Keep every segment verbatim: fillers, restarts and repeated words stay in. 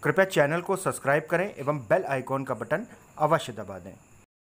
कृपया चैनल को सब्सक्राइब करें एवं बेल आइकॉन का बटन अवश्य दबा दें।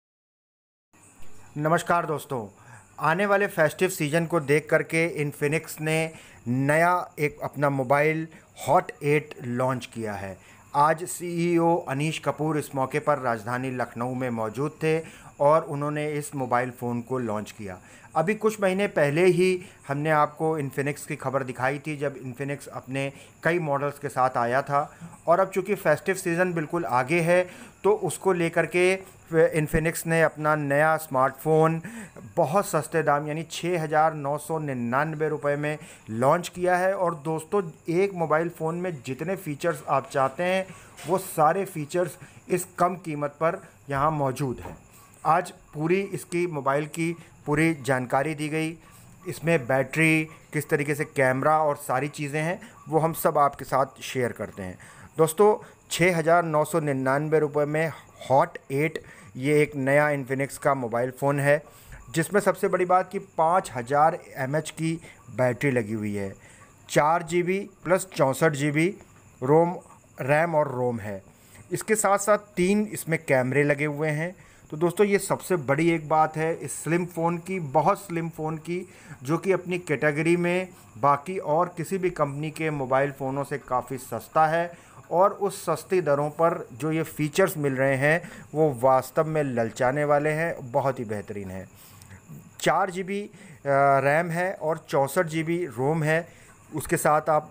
नमस्कार दोस्तों, आने वाले फेस्टिव सीजन को देख करके इन्फिनिक्स ने नया एक अपना मोबाइल हॉट एट लॉन्च किया है। आज सीईओ अनीश कपूर इस मौके पर राजधानी लखनऊ में मौजूद थे और उन्होंने इस मोबाइल फ़ोन को लॉन्च किया। अभी कुछ महीने पहले ही हमने आपको इन्फिनिक्स की खबर दिखाई थी जब इन्फिनिक्स अपने कई मॉडल्स के साथ आया था, और अब चूँकि फेस्टिव सीज़न बिल्कुल आगे है तो उसको लेकर के इन्फिनिक्स ने अपना नया स्मार्टफ़ोन बहुत सस्ते दाम यानी छः हज़ार नौ सौ निन्यानवे रुपये में लॉन्च किया है। और दोस्तों, एक मोबाइल फ़ोन में जितने फ़ीचर्स आप चाहते हैं वो सारे फ़ीचर्स इस कम कीमत पर यहाँ मौजूद हैं। आज पूरी इसकी मोबाइल की पूरी जानकारी दी गई। इसमें बैटरी, किस तरीके से कैमरा और सारी चीज़ें हैं वो हम सब आपके साथ शेयर करते हैं। दोस्तों, छः हज़ार नौ सौ निन्यानवे रुपये में हॉट एट ये एक नया इन्फिनिक्स का मोबाइल फ़ोन है जिसमें सबसे बड़ी बात कि पाँच हज़ार एम एच की बैटरी लगी हुई है। चार जी बी प्लस चौंसठ जी बी रोम रैम और रोम है। इसके साथ साथ तीन इसमें कैमरे लगे हुए हैं। तो दोस्तों, ये सबसे बड़ी एक बात है इस स्लिम फ़ोन की, बहुत स्लिम फ़ोन की, जो कि अपनी कैटेगरी में बाकी और किसी भी कंपनी के मोबाइल फ़ोनों से काफ़ी सस्ता है। और उस सस्ती दरों पर जो ये फ़ीचर्स मिल रहे हैं वो वास्तव में ललचाने वाले हैं, बहुत ही बेहतरीन है। चार जी बी रैम है और चौंसठ जी बी रोम है। उसके साथ आप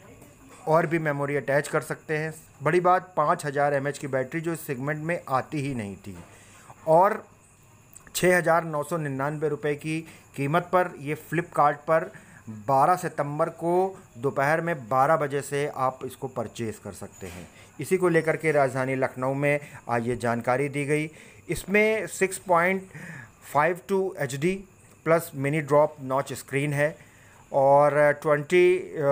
और भी मेमोरी अटैच कर सकते हैं। बड़ी बात, पाँच हज़ार एम एच की बैटरी जो इस सेगमेंट में आती ही नहीं थी। और छः हज़ार नौ सौ निन्यानवे रुपये की कीमत पर ये फ्लिपकार्ट पर बारह सितंबर को दोपहर में बारह बजे से आप इसको परचेज़ कर सकते हैं। इसी को लेकर के राजधानी लखनऊ में आज ये जानकारी दी गई। इसमें six point five two H D plus mini drop notch screen है और twenty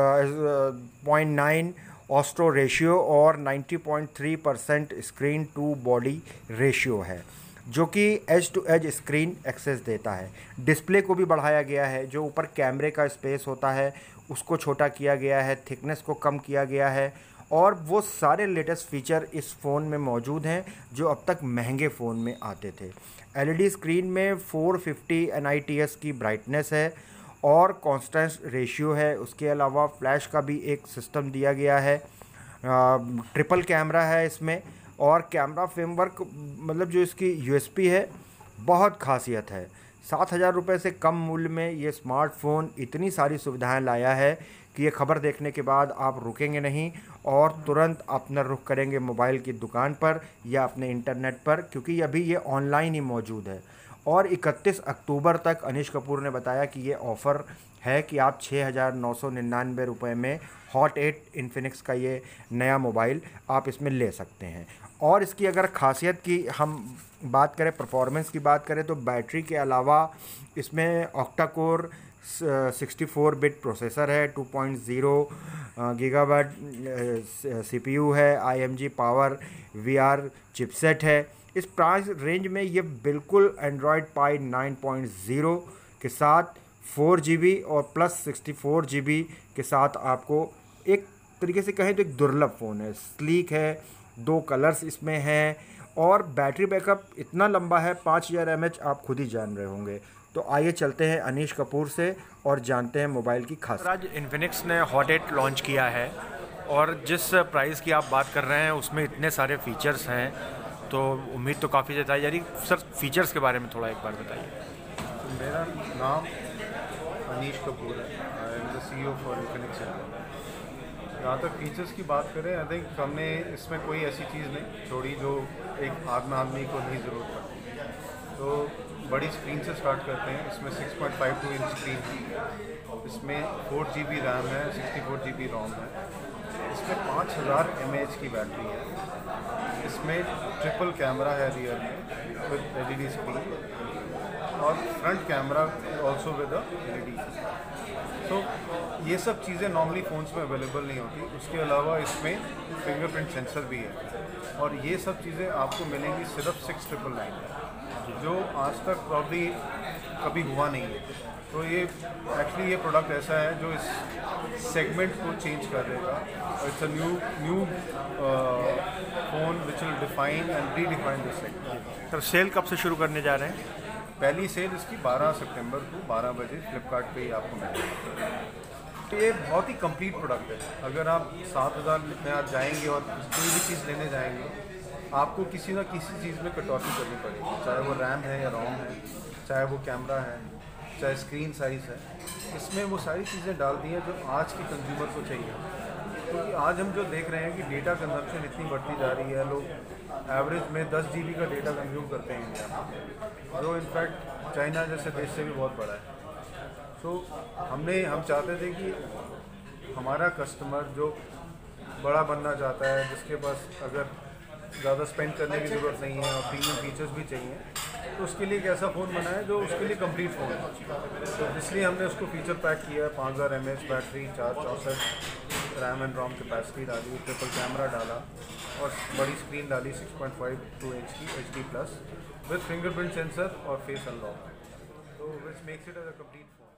point nine astro ratio और ninety point three percent screen to body ratio है, जो कि edge to edge screen access देता है। डिस्प्ले को भी बढ़ाया गया है, जो ऊपर कैमरे का स्पेस होता है उसको छोटा किया गया है, थिकनेस को कम किया गया है, और वो सारे लेटेस्ट फीचर इस फ़ोन में मौजूद हैं जो अब तक महंगे फ़ोन में आते थे। एल ई डी स्क्रीन में four fifty N I T S की ब्राइटनेस है और कॉन्स्टेंट रेशियो है। उसके अलावा फ्लैश का भी एक सिस्टम दिया गया है। ट्रिपल कैमरा है इसमें, और कैमरा फ्रेमवर्क मतलब जो इसकी यू एस पी है बहुत खासियत है। सात हज़ार रुपये से कम मूल्य में ये स्मार्टफ़ोन इतनी सारी सुविधाएं लाया है कि ये खबर देखने के बाद आप रुकेंगे नहीं और तुरंत अपना रुख करेंगे मोबाइल की दुकान पर या अपने इंटरनेट पर, क्योंकि अभी ये ऑनलाइन ही मौजूद है। और इकतीस अक्टूबर तक अनीश कपूर ने बताया कि ये ऑफ़र है कि आप छः हज़ार नौ सौ निन्यानवे रुपये में हॉट एट इन्फिनिक्स का ये नया मोबाइल आप इसमें ले सकते हैं। और इसकी अगर खासियत की हम बात करें, परफॉर्मेंस की बात करें, तो बैटरी के अलावा इसमें octa core sixty four bit processor है, two point zero gigawatt C P U है, I M G power V R chipset है। इस प्राइस रेंज में ये बिल्कुल Android pie nine point zero के साथ फोर जी बी और plus sixty four G B के साथ आपको एक तरीके से कहें तो एक दुर्लभ फ़ोन है। स्लीक है, दो कलर्स इसमें हैं, और बैटरी बैकअप इतना लंबा है, पाँच हज़ार एम एच, आप खुद ही जान रहे होंगे। तो आइए चलते हैं अनीश कपूर से और जानते हैं मोबाइल की खास। आज इन्फिनिक्स ने हॉट एट लॉन्च किया है और जिस प्राइस की आप बात कर रहे हैं उसमें इतने सारे फीचर्स हैं, तो उम्मीद तो काफ़ी ज़्यादा है। यानी सर, फीचर्स के बारे में थोड़ा एक बार बताइए। तो मेरा नाम अनीश कपूर है, I am the C E O for Infinix. जहाँ तक फीचर्स की बात करें, आई थिंक हमने इसमें कोई ऐसी चीज़ नहीं छोड़ी जो एक आम आदमी को नहीं ज़रूरत पड़ती। तो बड़ी स्क्रीन से स्टार्ट करते हैं। इसमें six point five two inch screen है, इसमें फोर जी बी रैम है, sixty four G B ROM है, इसमें पाँच हज़ार एम ए एच की बैटरी है, इसमें ट्रिपल कैमरा है रियर में with L E D screen, और front camera also with a L E D. तो ये सब चीज़ें नॉर्मली फ़ोन्स में अवेलेबल नहीं होती। उसके अलावा इसमें फिंगरप्रिंट सेंसर भी है, और ये सब चीज़ें आपको मिलेंगी सिर्फ सिक्स ट्रिपल नाइन, जो आज तक प्रॉब्ली कभी हुआ नहीं है। तो ये एक्चुअली ये प्रोडक्ट ऐसा है जो इस सेगमेंट को चेंज कर देगा। It's a new new phone which will define and redefine this segment. Sir sale कब से शुरू करने जा रहे हैं? पहली सेल इसकी बारह सितंबर को बारह बजे फ्लिपकार्ट पे ही आपको मिलेगा। तो ये बहुत ही कंप्लीट प्रोडक्ट है। अगर आप सात हज़ार में आप जाएंगे और कोई भी चीज़ लेने जाएंगे, आपको किसी ना किसी चीज़ में कटौती करनी पड़ेगी, चाहे वो रैम है या रोम है, चाहे वो कैमरा है, चाहे स्क्रीन साइज़ है। इसमें वो सारी चीज़ें डाल दी हैं जो आज के कंज्यूमर को चाहिए। क्योंकि तो आज हम जो देख रहे हैं कि डेटा कंजम्पशन इतनी बढ़ती जा रही है, लोग एवरेज में दस जी बी का डेटा कंज्यूम करते हैं इंडिया में, जो इनफैक्ट चाइना जैसे देश से भी बहुत बड़ा है। तो हमने हम चाहते थे कि हमारा कस्टमर जो बड़ा बनना चाहता है, जिसके पास अगर ज़्यादा स्पेंड करने की ज़रूरत नहीं है और प्रीमियम फीचर्स भी चाहिए, तो उसके लिए एक ऐसा फ़ोन बनाए जो उसके लिए कंप्लीट फ़ोन है। तो इसलिए हमने उसको फीचर पैक किया है। पाँच हज़ार एम एच बैटरी, चार चौंसठ रैम एंड रोम कैपेसिटी डाली, ट्रिपल कैमरा डाला और बड़ी स्क्रीन डाली six point five two inch की H D plus with fingerprint sensor और फेस अनलॉक, तो which makes it as a complete phone.